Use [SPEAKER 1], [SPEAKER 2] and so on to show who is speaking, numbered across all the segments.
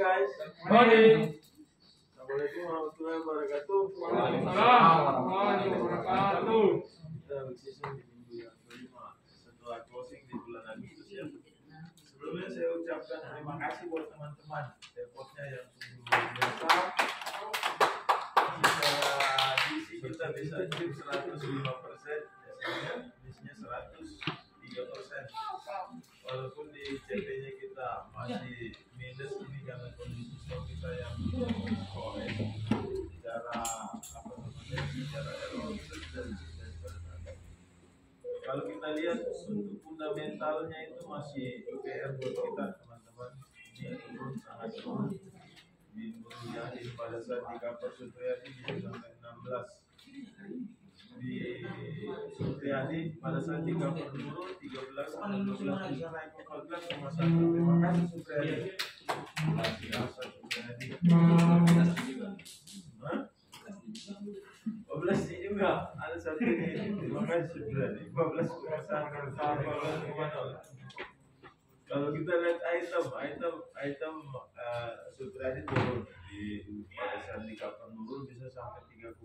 [SPEAKER 1] guys.
[SPEAKER 2] Morning.
[SPEAKER 1] Assalamualaikum warahmatullahi wabarakatuh.
[SPEAKER 2] Waalaikumsalam warahmatullahi wabarakatuh.
[SPEAKER 1] Kita berseason di minggu yang kelima setelah closing di bulan Agustus ya. Sebelumnya saya ucapkan terima kasih buat teman-teman effortnya yang sungguh luar biasa. Secara diisi kita bisa achieve 105%, biasanya bisnya 103%. Walaupun di CP-nya kita masih minus ini karena kondisi stok kita yang korek secara secara error kita sudah dari. Kalau kita lihat untuk fundamentalnya itu masih PR buat kita teman-teman. Ini turun sangat turun. Di Mulyadi pada saat di Kapal Supriyadi bisa sampai 16. Di Supriyadi pada saat di Kapal turun 13 sampai 12 bisa naik ke 14 sama 1. Terima kasih Supriyadi. Masih asa Supriyadi. 12 juga ada satu ini. Terima kasih Supriyadi. 15,1. Kalau kita lihat item Supriyadi turun pada saat di Kapal turun bisa sampai 3,9.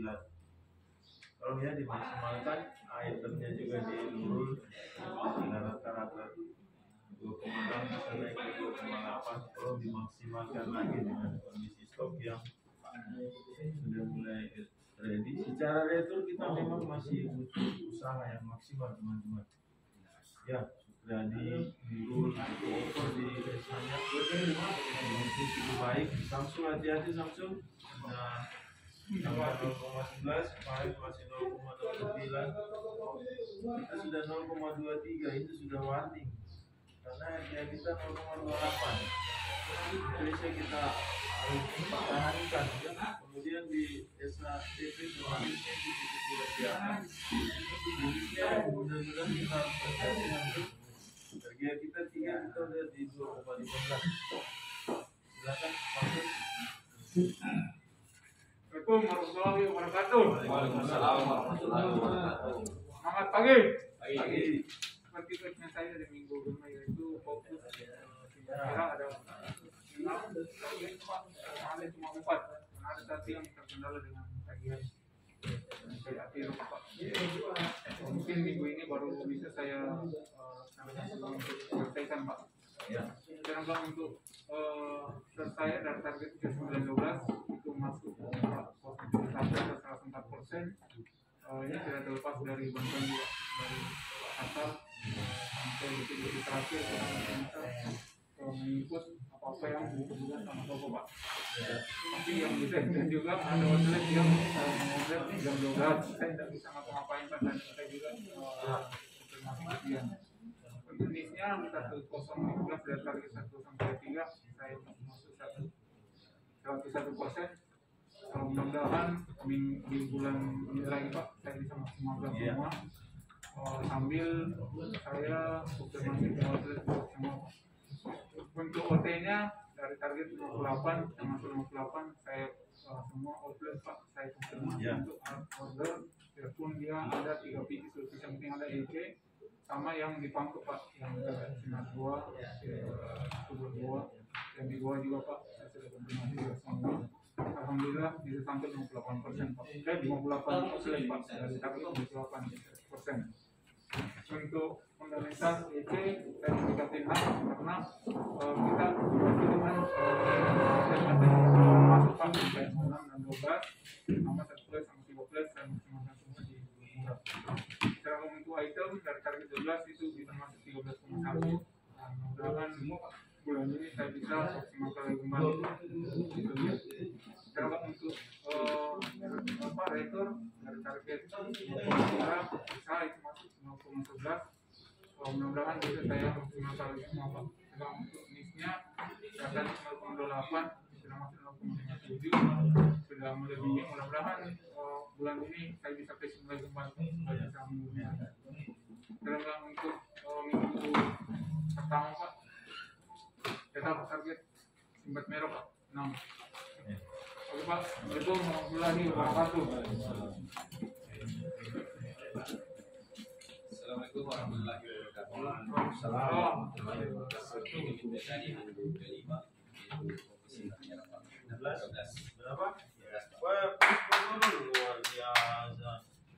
[SPEAKER 1] Kalau ya dimaksimalkan itemnya juga di Nurul dengan rata-rata 2,6 bisa naik ke 2,8. Kalau dimaksimalkan lagi dengan kondisi stok yang sudah mulai ready. Secara retur kita memang masih butuh usaha yang maksimal teman-teman. Ya, Supriyadi Nurul itu over di desanya masih cukup baik. Samsung hati-hati Samsung. Nah, tambah 0,11, kemarin masih 0,29, kita sudah 0,23, itu sudah warning karena harga kita 0,28. Indonesia kita harus pertahankan ya. Kemudian di SATP selanjutnya tidak biasa. Indonesia mudah-mudahan kita harus perhatikan harga kita 3, kita udah di 2,15. Silakan masuk.
[SPEAKER 2] Assalamualaikum warahmatullahi wabarakatuh.
[SPEAKER 3] Waalaikumsalam warahmatullahi wabarakatuh.
[SPEAKER 2] Selamat pagi.
[SPEAKER 1] Pagi.
[SPEAKER 2] Seperti tujuan saya di minggu kelima yaitu fokus kira ada 6, ada cuma 4. Ada satu yang terkendala dengan tagihan PAT Pak. Mungkin minggu ini baru bisa saya selesaikan Pak.
[SPEAKER 1] Ya.
[SPEAKER 2] Sedangkan untuk selesai dari target 19 itu masuk sampai ke 104%. Ini tidak terlepas dari bantuan juga dari asal sampai detik-detik terakhir kita bisa mengikut apa-apa yang dibutuhkan sama toko Pak. Tapi yang bisa juga ada outlet yang outlet jam 12 saya tidak bisa ngapa-ngapain Pak, dan saya juga termasuk bagian. Jenisnya 1015 dari target 1 sampai 3 saya masuk 101%. Mudah-mudahan di bulan ini lagi Pak saya bisa maksimalkan semua. Sambil saya konfirmasi ke outlet semua. Untuk OT-nya dari target 58 termasuk 58 saya semua outlet Pak saya konfirmasi untuk order. Biarpun dia ada 3 biji solusi yang penting ada EC sama yang di Pangkep Pak, yang sinar 2, kubur 2, yang di bawah juga Pak saya sudah konfirmasi juga semua. Alhamdulillah bisa sampai 58% Pak. 58% Pak dari target 58%. Untuk fundamental EC saya mendekatin hak karena kita dengan masuk Pak sampai 6 dan 12 sama 11 sama 13 dan maksimalkan semua di murah. Secara untuk item dari target 12 itu bisa masuk 13,1. Mudah-mudahan bulan ini saya bisa maksimalkan lagi kembali. Secara untuk retur dari target 0,3 bisa itu masuk 0,11. Mudah-mudahan bisa saya maksimalkan lagi semua Pak. Secara untuk nisnya dari 0,28 sudah masuk 0,57, sudah melebihi. Mudah-mudahan bulan ini saya bisa kasih lagi kembali bisa menggunakan. Secara untuk minggu pertama Pak tetap target simbat merah Pak 6. Oke Pak, Assalamualaikum warahmatullahi wabarakatuh.
[SPEAKER 3] Assalamualaikum warahmatullahi wabarakatuh.
[SPEAKER 2] Waalaikumsalam warahmatullahi wabarakatuh.
[SPEAKER 3] Ini biasa di minggu kelima.
[SPEAKER 1] Berapa?
[SPEAKER 3] 12, Pak.
[SPEAKER 1] Wah, luar biasa.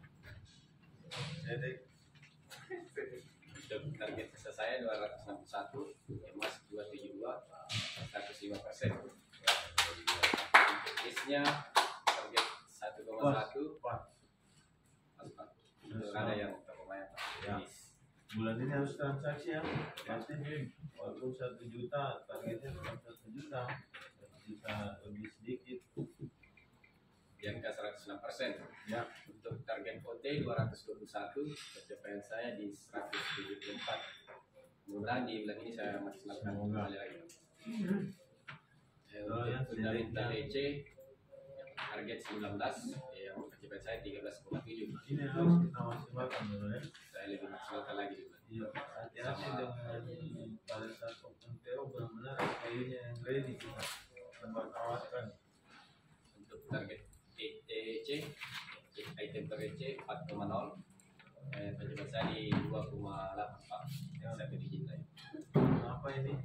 [SPEAKER 1] Jadi
[SPEAKER 3] Untuk target visa saya 261, emas 272, 105%. Untuk listnya target 1,1,
[SPEAKER 1] Pak,
[SPEAKER 3] untuk ada yang pemain
[SPEAKER 1] Ya. bulan ini harus transaksi ya. Nanti walaupun 1 juta, targetnya bukan 1 juta, 1 juta lebih sedikit.
[SPEAKER 3] di angka 106%.
[SPEAKER 1] Ya.
[SPEAKER 3] Untuk target OT 221, pencapaian saya di 174. Mudah-mudahan di bulan ini saya maksimalkan
[SPEAKER 1] Semoga.
[SPEAKER 3] kembali lagi.
[SPEAKER 1] Kalau yang
[SPEAKER 3] Untuk fundamental DC target 19, yang pencapaian saya 13,7.
[SPEAKER 1] Ini harus kita maksimalkan dulu ya.
[SPEAKER 3] Saya lebih maksimalkan lagi di bulan ini.
[SPEAKER 1] Iya, hati-hati dengan pada saat open PO benar-benar kayunya yang ready kita tempat awaskan.
[SPEAKER 3] Untuk target TEC, item per EC 4,0, pencapaian saya di 2,84, yang satu digit lagi.
[SPEAKER 1] Apa ini?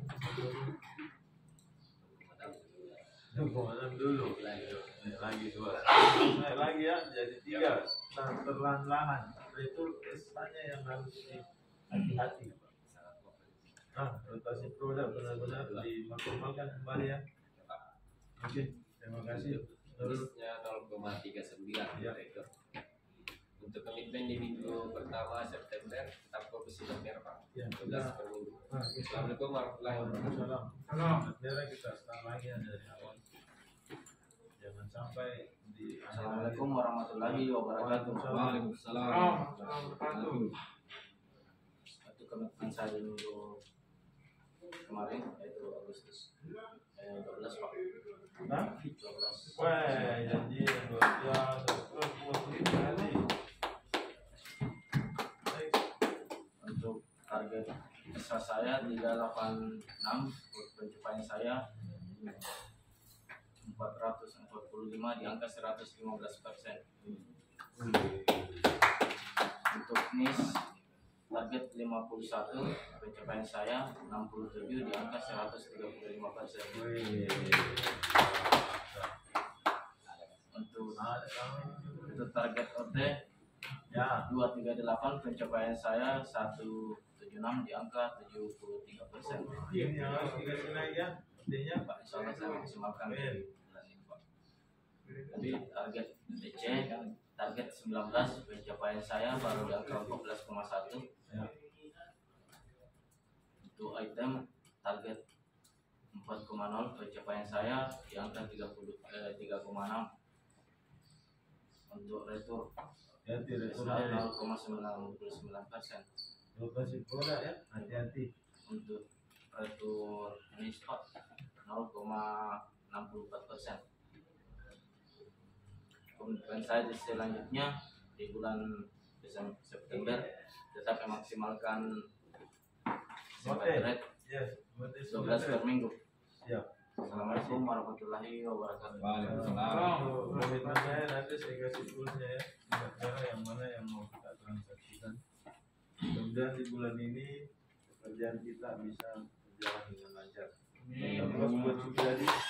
[SPEAKER 1] 2,6 dulu. Lagi 2. Naik lagi ya, jadi 3. Perlahan-lahan. Itu testanya yang harus hati-hati. Nah, rotasi produk benar-benar dimaksimalkan kembali ya. Oke, terima kasih.
[SPEAKER 3] Listnya 0,39
[SPEAKER 1] Ya.
[SPEAKER 3] itu. Untuk komitmen di minggu pertama September tetap fokus di merah, Pak.
[SPEAKER 1] Ya,
[SPEAKER 3] 12 per minggu.
[SPEAKER 1] Nah, kita
[SPEAKER 3] Assalamualaikum warahmatullahi wabarakatuh.
[SPEAKER 1] Salam. Biar kita start lagi ya dari awal. Jangan sampai di
[SPEAKER 4] Assalamualaikum warahmatullahi wabarakatuh.
[SPEAKER 3] Waalaikumsalam.
[SPEAKER 4] Itu komitmen saya di minggu kemarin yaitu Agustus 12 Pak.
[SPEAKER 1] Hah?
[SPEAKER 4] 12.
[SPEAKER 1] Wah, janji yang luar biasa. Ini kali.
[SPEAKER 4] Untuk target besar saya 386, untuk pencapaian saya 445 di angka 115%. Untuk NIS target 51, pencapaian saya 67 di angka 135%.
[SPEAKER 1] Wih.
[SPEAKER 4] Untuk target OT
[SPEAKER 1] Ya,
[SPEAKER 4] 238, pencapaian saya 176 di angka 73%.
[SPEAKER 1] ini yang harus dikasih naik ya. Artinya
[SPEAKER 4] Pak, insya Allah saya maksimalkan di bulan ini Pak. Jadi target DC target 19, pencapaian saya baru di angka 14,1.
[SPEAKER 1] ya.
[SPEAKER 4] Untuk item target 4,0, pencapaian saya di angka 3,6. Untuk retur
[SPEAKER 1] Ya, tidak
[SPEAKER 4] besar
[SPEAKER 1] ya.
[SPEAKER 4] 0,99%.
[SPEAKER 1] Rotasi produk ya, hati-hati.
[SPEAKER 4] Untuk retur ini spot 0,64%. Komitmen saya di selanjutnya di bulan September tetap memaksimalkan
[SPEAKER 1] Oke.
[SPEAKER 4] rate
[SPEAKER 1] Ya, berarti
[SPEAKER 4] 12 per minggu.
[SPEAKER 1] Siap.
[SPEAKER 4] Assalamualaikum warahmatullahi wabarakatuh.
[SPEAKER 3] Waalaikumsalam.
[SPEAKER 1] Komitmen saya nanti saya kasih toolsnya ya. Negara yang mana yang mau kita transaksikan. Mudah-mudahan di bulan ini pekerjaan kita bisa berjalan dengan lancar. Terus buat Supriyadi,